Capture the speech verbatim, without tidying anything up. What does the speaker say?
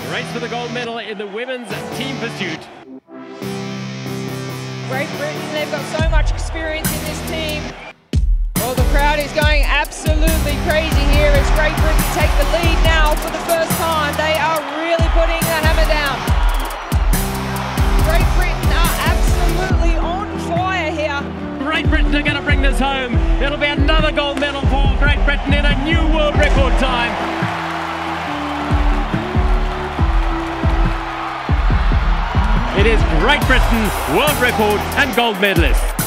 Race for the gold medal in the women's team pursuit. Great Britain, they've got so much experience in this team. Well, the crowd is going absolutely crazy here as Great Britain take the lead now for the first time. They are really putting the hammer down. Great Britain are absolutely on fire here. Great Britain are going to bring this home. It'll be another gold medal for Great Britain in a new world record time. It is Great Britain, world record and gold medalist.